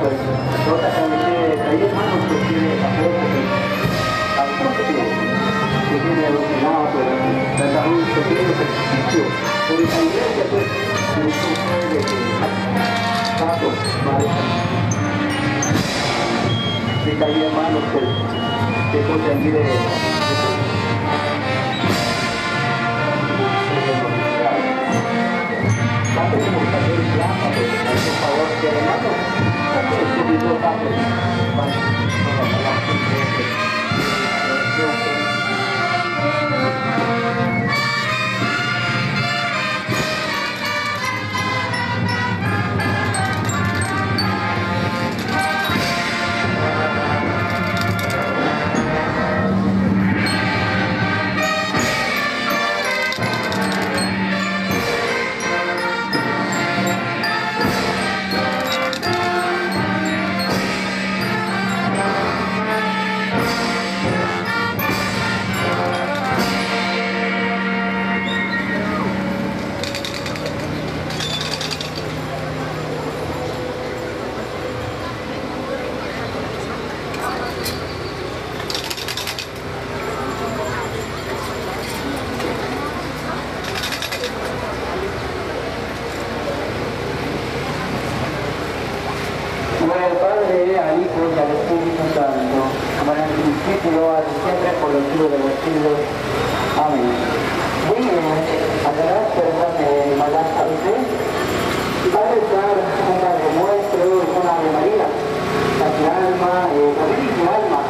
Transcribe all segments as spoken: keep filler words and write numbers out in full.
pues otra que hay hermanos que tiene apoyo, algunos que que tiene alucinado, pero trata un pequeño ejercicio por esa iglesia, pues, que es un de datos, maestros. Sí, que hay hermanos que, que conseguir de Antes de buscar el plan, por favor, que hermano, también subido rápido para Gloria al Padre, al Hijo y al Espíritu Santo, como en el principio, ahora y siempre, por los siglos de los siglos. Amén. Muy bien, atrás, perdón, de Malás Alce, va a rezar un Padre Nuestro y una Ave María, para que alma, eh, también mi alma,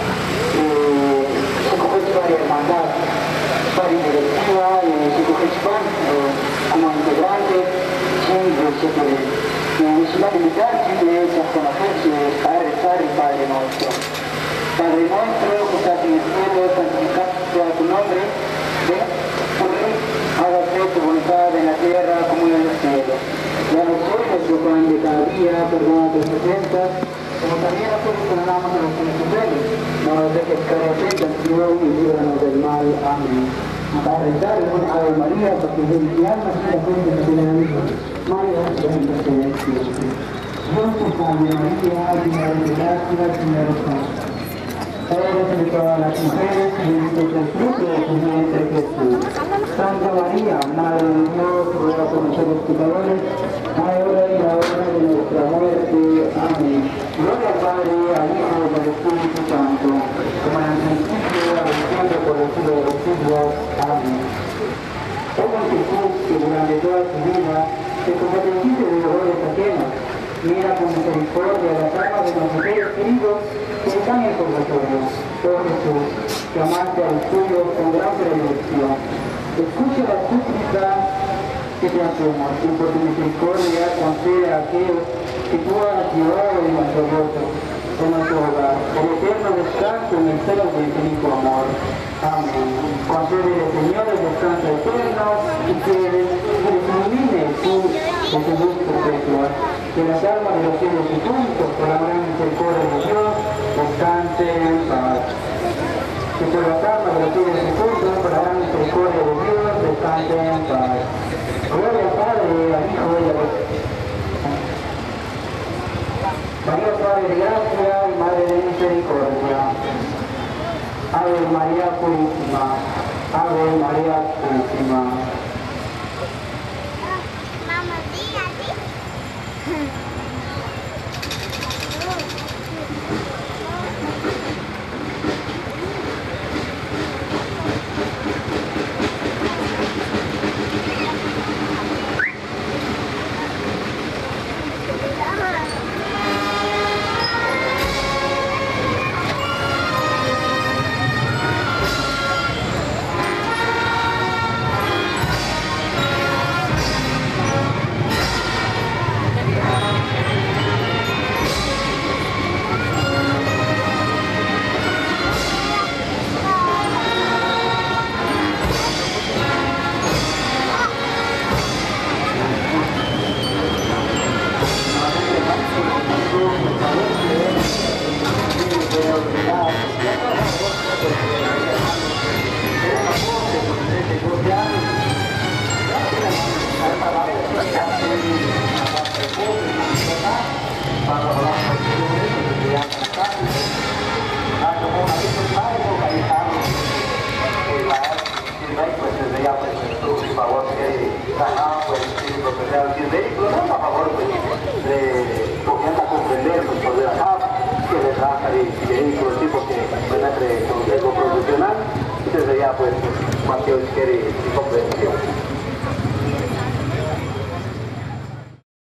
eh, se coge de hermandad, para directiva, eh, se coge como integrante, siempre se puede. Necesita limitarse es a conocerse, a rezar el Padre Nuestro. Padre Nuestro, que estás en el cielo, santificado sea tu nombre. Ven, tu reino, hágase tu voluntad en la tierra como en el cielo. Danos hoy nuestro pan de cada día, perdona nuestras ofensas, como también nosotros perdonamos a los que nos ofenden. No nos dejes caer en tentación y líbranos del mal. Amén. Para rezar un Ave María, para que mi alma sea fuente de la vida. María, bendita sea siempre. Dios te salve María, llena de gracia, el Señor es contigo. Eres de todas las mujeres, y bendito es el fruto de tu vientre Jesús. Santa María, Madre de Dios, ruega por nosotros pecadores, ahora y la hora de nuestra muerte. Amén. Gloria al Padre, al Hijo y al Espíritu Santo, como en el principio, ahora y siempre, por los siglos de los siglos. Amén. Como Jesús, que durante toda su vida se compadeciste de dolores ajenos, mira con misericordia las almas de nuestros seres queridos que están en el purgatorio. Oh Jesús, que amaste a los tuyos con gran predilección, escucha la súplica que te hacemos y por tu misericordia concede a aquellos que tú has llevado en nuestro voto, en nuestro hogar, el eterno descanso en el seno de infinito amor. Amén. Concédele, Señor, el descanso eterno y que les ilumine tú con tu luz perpetua. Que las almas de los cielos difuntos, por la gran misericordia de Dios, descansen en paz. Que por las almas de los cielos difuntos, por la gran misericordia de Dios, descansen en paz. Gloria al Padre, al Hijo y al Espíritu. María, Padre de gracia y Madre de misericordia. Ave María Purísima, Ave María Purísima. Mamá, dígale. Para sea, si el vehículo no está a favor, pues, de confianza a comprender, pues, por de acá, que les va a salir vehículo, tipo que, pues, entre consejo profesional, entonces ya, pues, cualquier quiere, tipo